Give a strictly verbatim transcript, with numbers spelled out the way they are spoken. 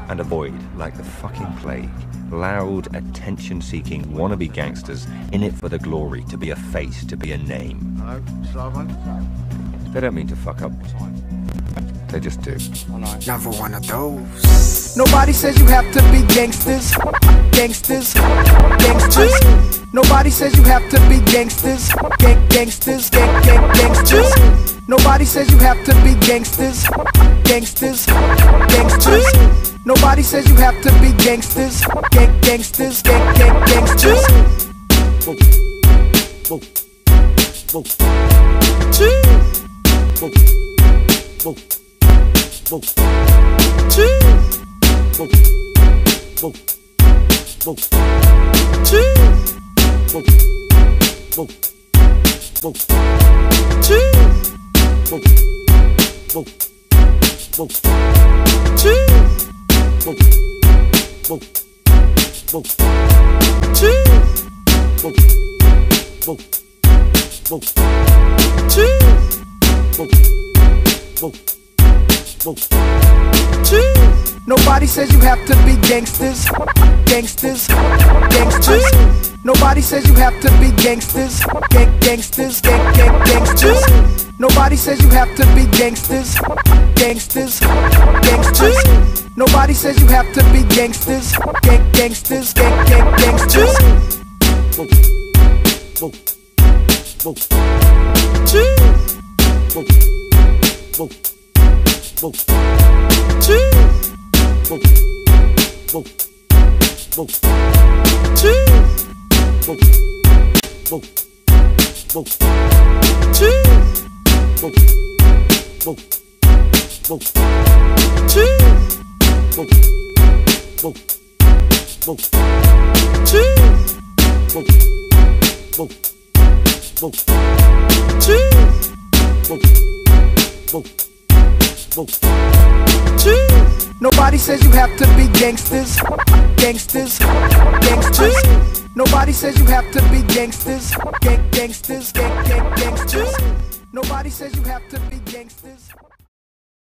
and avoid, like the fucking plague, loud, attention-seeking wannabe gangsters in it for the glory, to be a face, to be a name. Hello, Slavo. They don't mean to fuck up. They just do. Never one of those. Nobody says you have to be gangsters, gangsters, gangsters. Nobody says you have to be gangsters, gang gangsters, gang gang gangsters. Nobody says you have to be gangsters, gangsters, gangsters. Nobody says you have to be gangsters, gang gangsters, gang gang gangsters. Whoa, whoa, whoa, whoa, whoa. Whoa. Whoa. Whoa. Whoa. Whoa. Whoa. Whoa. Whoa. Whoa. Whoa. Whoa. Whoa. Whoa. Whoa. Whoa. Whoa. Nobody says you have to be gangsters, gangsters, gangsters. Nobody says you have to be gangsters, gang gangsters, gang gang gangsters. Nobody says you have to be gangsters, gangsters, gangsters. Nobody says you have to be gangsters, gang gangsters, gang gang gangsters. Whoa, whoa, whoa, whoa, whoa. Whoa. Whoa. Whoa. Whoa. Whoa. Whoa. Whoa. Whoa. Whoa. Whoa. Whoa. Whoa. Whoa. Whoa. Whoa. Nobody says you have to be gangsters, gangsters, gangsters. Nobody says you have to be gangsters, gang gangsters, gang gang gangsters. Nobody says you have to be gangsters.